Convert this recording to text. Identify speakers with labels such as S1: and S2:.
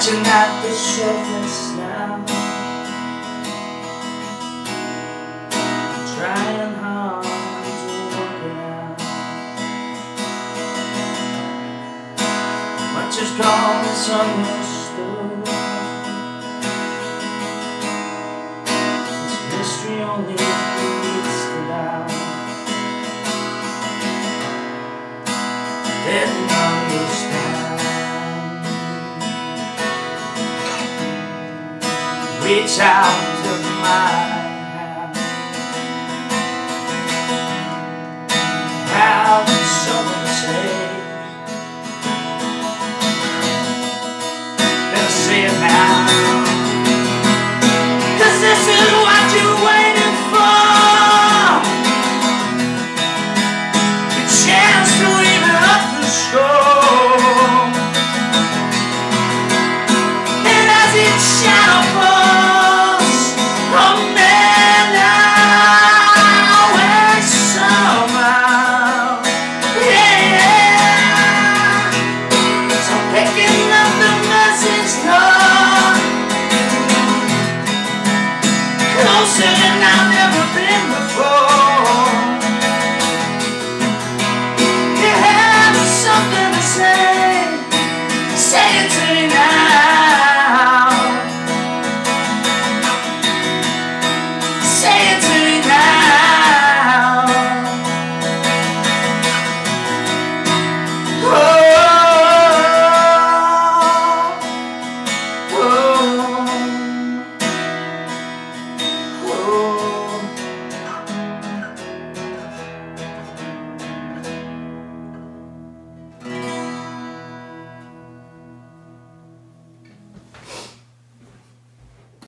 S1: scratching at the surface now, trying hard to work it out. Much is gone misunderstood. This mystery only leads to doubt. Didn't understand. Reach out to my hand. Have someone say, better say it now, 'cause this is what you're waiting for. Your chance to even up the score. And as each shadow falls, oh man, now and somehow, yeah. So picking up the message now, closer than I've ever been before. You have something to say, say it to